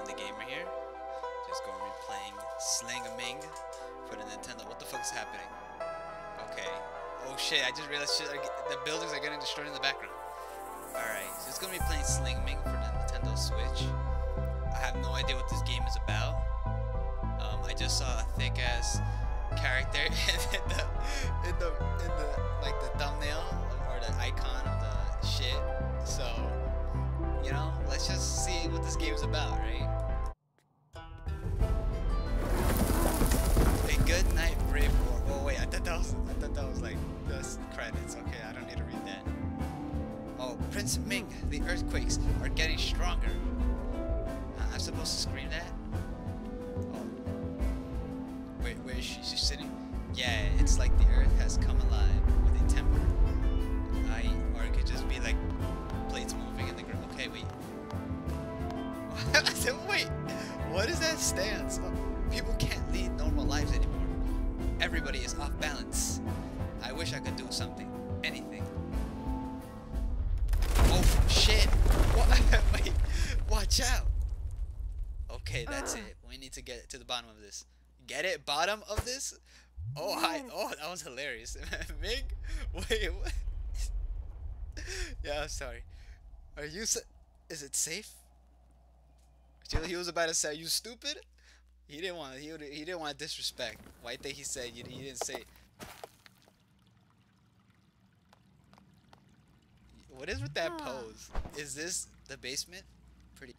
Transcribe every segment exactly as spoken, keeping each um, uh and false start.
the Gamer here. Just going to be playing Sling-A-Ming for the Nintendo. What the fuck is happening? Okay. Oh shit, I just realized shit, the buildings are getting destroyed in the background. Alright, so it's going to be playing Sling-A-Ming for the Nintendo Switch. I have no idea what this game is about. Um, I just saw a thick-ass character in the, in the, in the, like the thumbnail or the icon of the shit. So, you know, let's just see what this game is about, right? A good night, brave war. Oh wait, I thought that was, I thought that was like the credits. Okay, I don't need to read that. Oh, Prince Ming, the earthquakes are getting stronger. Uh, I'm supposed to scream that? Oh. Wait, where is she? She's sitting? Yeah, it's like the earth has come alive with a temper. I, or it could just be like plates moving in the ground. Okay, wait. I said, wait, what is that stance? People can't lead normal lives anymore. Everybody is off balance. I wish I could do something. Anything. Oh, shit. What? Wait, watch out. Okay, that's it. We need to get to the bottom of this. Get it? Bottom of this? Oh, hi. Oh, that was hilarious. Mig? Wait, what? Yeah, I'm sorry. Are you... Sa is it safe? He was about to say, "You stupid." He didn't want. He he didn't want disrespect. Why did he say? He, he didn't say. What is with that pose? Is this the basement? Pretty.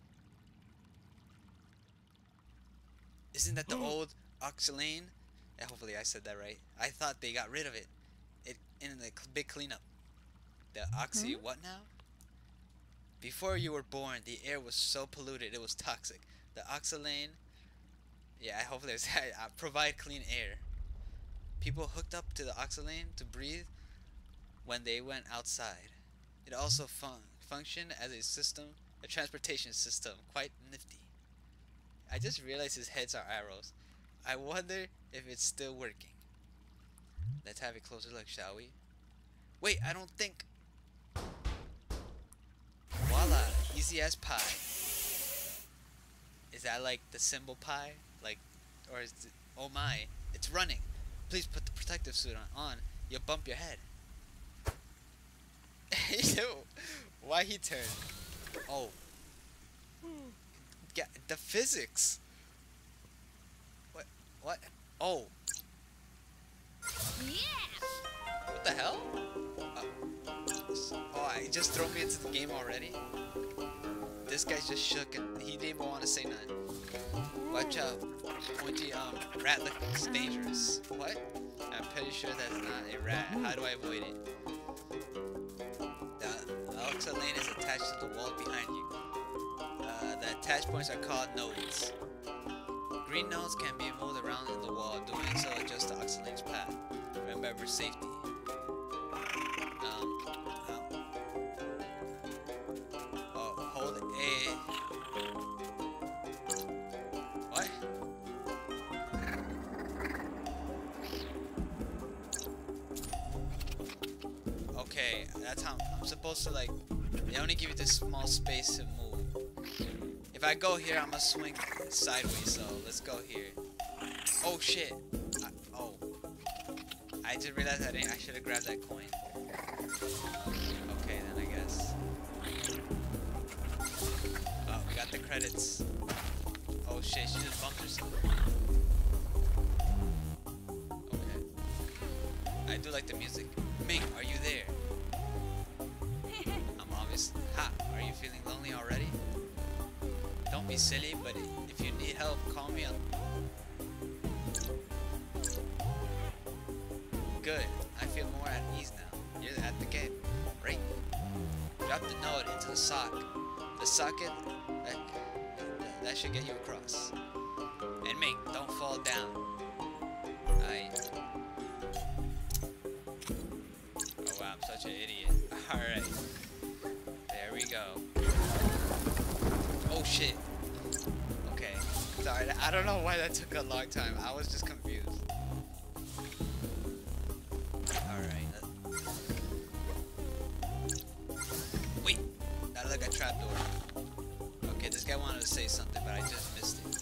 Isn't that the old Oxylane? Yeah, hopefully I said that right. I thought they got rid of it. It in the big cleanup. The Oxy hmm? What now? Before you were born, the air was so polluted it was toxic. The Oxylane, yeah, hopefully it's, uh, provide clean air. People hooked up to the Oxylane to breathe when they went outside. It also fun functioned as a system, a transportation system, quite nifty. I just realized his heads are arrows. I wonder if it's still working. Let's have a closer look, shall we? Wait, I don't think... Voila, easy as pie. Is that like the symbol pi? Like, or is it, oh my, it's running. Please put the protective suit on, on. You'll bump your head. Ew, why he turned? Oh. Get the physics. What, what? Oh. Yeah. What the hell? Uh, Oh, he just threw me into the game already. This guy just shook and he didn't even want to say nothing. Watch out. Pointy um rat looks dangerous. What? I'm pretty sure that's not a rat. How do I avoid it? The Oxylane is attached to the wall behind you. Uh, the attach points are called nodes. Green nodes can be moved around in the wall. Doing so adjusts the Oxylane's path. Remember safety. Um, oh, hold A. What? Okay, that's how I'm supposed to, like, they only give you this small space to move. If I go here, I'm gonna swing sideways, so let's go here. Oh shit. I, oh. I just realized I didn't, I should have grabbed that coin. Okay, then I guess. Oh, we got the credits. Oh shit, she just bumped herself. Okay. I do like the music. Ming, are you there? I'm obvious. Ha! Are you feeling lonely already? Don't be silly, but if you need help, call me up. Good. I feel more at ease now. You're at the gate. Right. Drop the node into the sock. The socket that, that should get you across. And Ming, don't fall down. I. Oh wow, I'm such an idiot. Alright. There we go. Oh shit. Okay. Sorry, I don't know why that took a long time. I was just confused. Wait, that looked like a trapdoor. Okay, this guy wanted to say something, but I just missed it.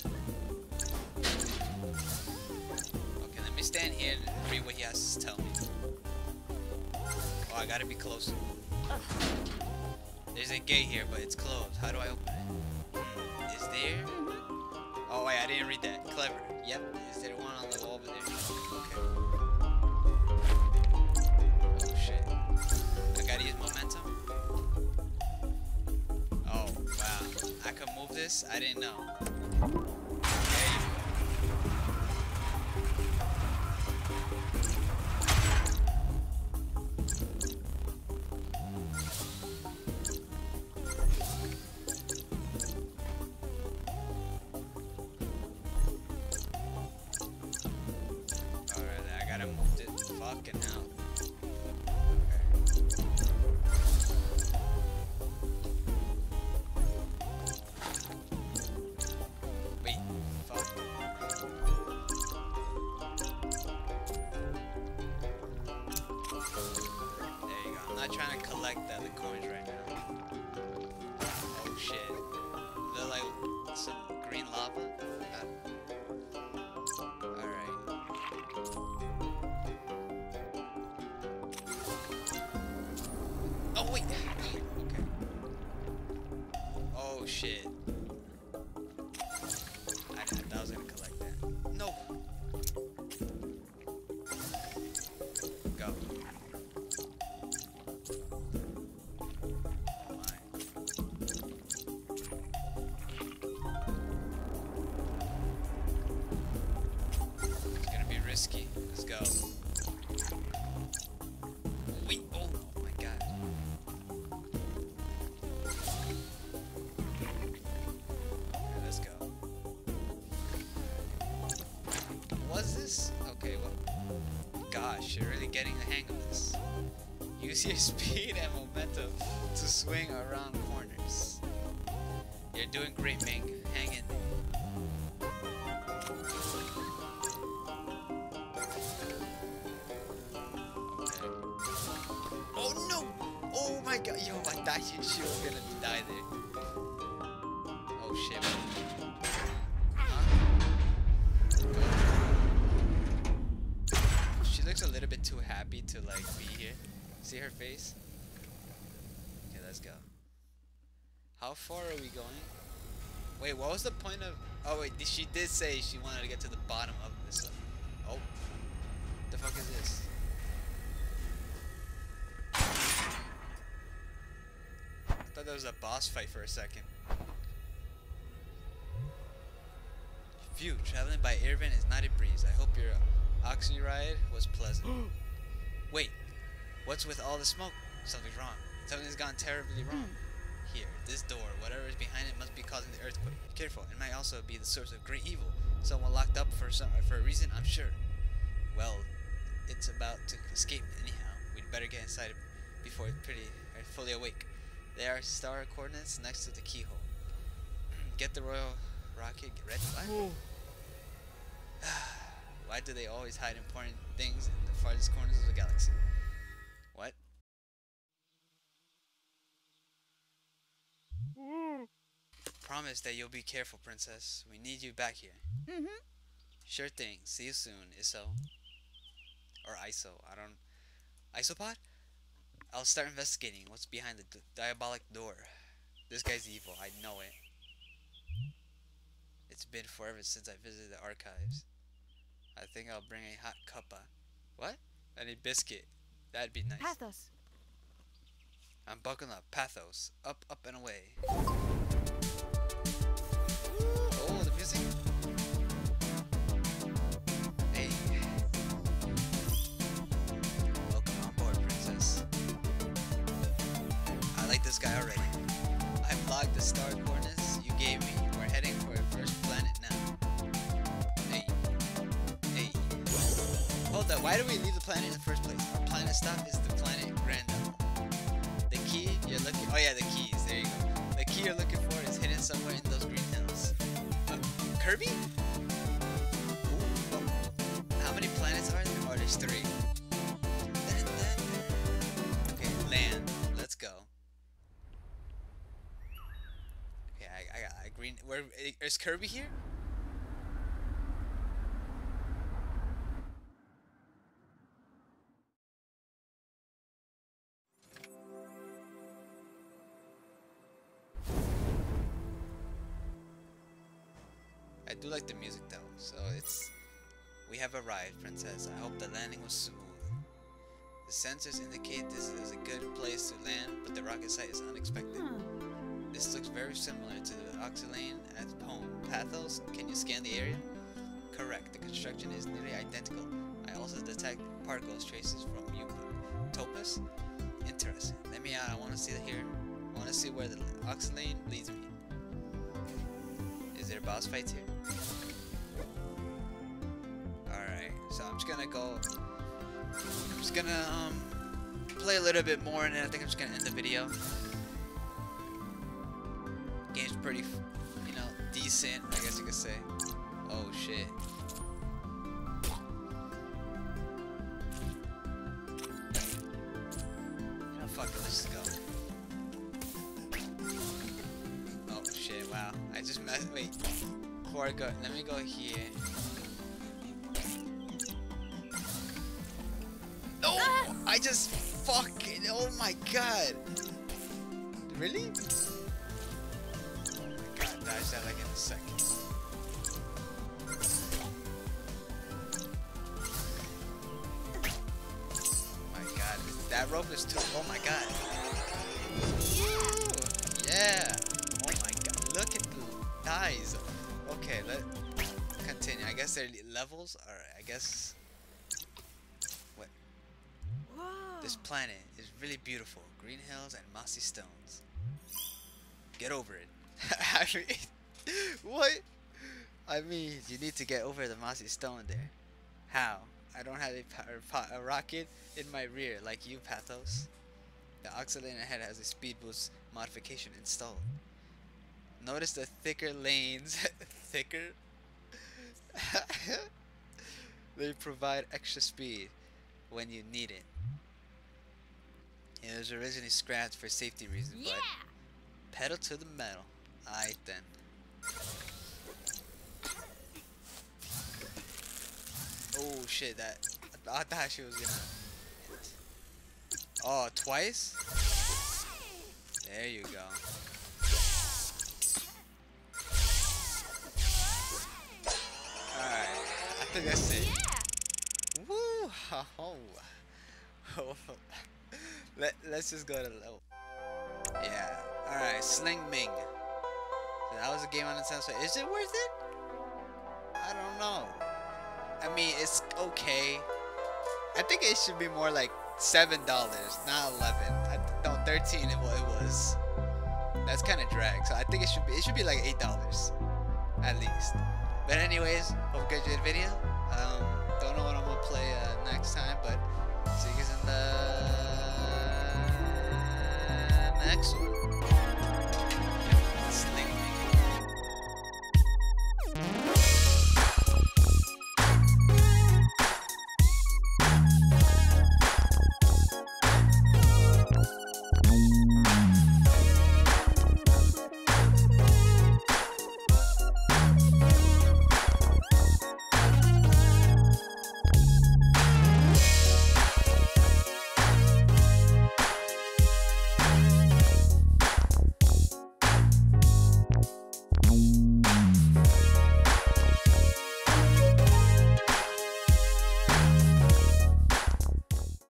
Okay, let me stand here and read what he has to tell me. Oh, I gotta be closer. There's a gate here, but it's closed. How do I open it? Hmm, is there? Oh wait, I didn't read that. Clever. Yep. Is there one on the wall over there? Okay. Oh shit. I gotta use momentum. Oh wow. I can move this? I didn't know. There you Fucking hell. Okay. Wait, fuck. There you go. I'm not trying to collect the other coins right now. Oh shit. They're like some green lava? Uh, Alright. Oh wait, okay. Oh shit. I, I thought I was gonna collect that. No. Go. Oh my. It's gonna be risky. Let's go. Wait. Oh, oh my god. Was this? Okay, well, gosh, you're really getting the hang of this. Use your speed and momentum to swing around corners. You're doing great, Ming. Hang in there. Okay. Oh no! Oh my god, yo, I thought you, she was gonna die there. Oh shit. Looks a little bit too happy to like be here. See her face? Okay, let's go. How far are we going? Wait, what was the point of... Oh wait, she did say she wanted to get to the bottom of this one. Oh. What the fuck is this? I thought that was a boss fight for a second. Phew, traveling by airvan is not a breeze. I hope your oxy ride was pleasant. Wait, what's with all the smoke? Something's wrong. Something's gone terribly wrong. Here, this door, whatever is behind it must be causing the earthquake. Be careful, it might also be the source of great evil. Someone locked up for some for a reason, I'm sure. Well, it's about to escape anyhow. We'd better get inside before it's pretty uh, fully awake. There are star coordinates next to the keyhole. Get the royal rocket. Get ready. What? Why do they always hide important things in the farthest corners of the galaxy? What? Promise that you'll be careful, Princess. We need you back here. Mm-hmm. Sure thing. See you soon, Iso. Or Iso. I don't... Isopod? I'll start investigating what's behind the d diabolic door. This guy's evil. I know it. It's been forever since I visited the archives. I think I'll bring a hot cuppa. What? I need biscuit. That'd be nice. Pathos. I'm buckling up. Pathos. Up, up, and away. Oh, the music. Hey. Welcome on board, Princess. I like this guy already. I've logged the star coordinates you gave me. We're heading for our first planet now. Hey. Hey. Hold up, why do we leave the planet in the first place? Our planet stop is the planet Grandel. The key you're looking... Oh yeah, the keys. There you go. The key you're looking for is hidden somewhere in those green hills. Uh, Kirby? Ooh. How many planets are there? Oh, there's three. Okay, land. Let's go. Okay, I, I, I Green. Where is Kirby here? I do like the music though, so it's... We have arrived, Princess. I hope the landing was smooth. The sensors indicate this is a good place to land, but the rocket site is unexpected. Hmm. This looks very similar to the Oxylane at home. Pathos, can you scan the area? Correct, the construction is nearly identical. I also detect particles traces from Utopus. Interesting. Let me out, I want to see the here. I want to see where the Oxylane leads me. Is there boss fights here? Alright, so I'm just gonna go... I'm just gonna um, play a little bit more and then I think I'm just gonna end the video. Game's pretty, you know, decent, I guess you could say. Oh shit. You know, fuck it, let's just go. Oh shit, wow. I just messed, wait. Before I go, let me go here. Oh, I just fucking, oh my god. Really? Oh my god, dodge that like in a second. Oh my god, that rope is too, oh my god. Yeah. Oh my god, look at the thighs. Okay, let continue. I guess they're levels. Alright, I guess. What? This planet is really beautiful. Green hills and mossy stones. Get over it. I mean, what? I mean, you need to get over the mossy stone there. How? I don't have a, power, a rocket in my rear like you, Pathos. The Oxylane ahead has a speed boost modification installed. Notice the thicker lanes. Thicker? They provide extra speed when you need it. It was originally scrapped for safety reasons, yeah. But pedal to the metal. Alright then. Oh shit, that I thought she was gonna. Oh, twice? There you go. Alright, I think that's it. Yeah. Woo! Oh. Let, let's just go to level. Yeah. Alright, Sling Ming. So that was a game on Nintendo Switch. Is it worth it? I don't know. I mean, it's okay. I think it should be more like seven dollars, not eleven. I, no, thirteen. It, it was. That's kind of drag. So I think it should be. It should be like eight dollars, at least. But anyways, hope you guys enjoyed the video. Um, don't know what I'm gonna play uh, next time, but see you guys in the next one.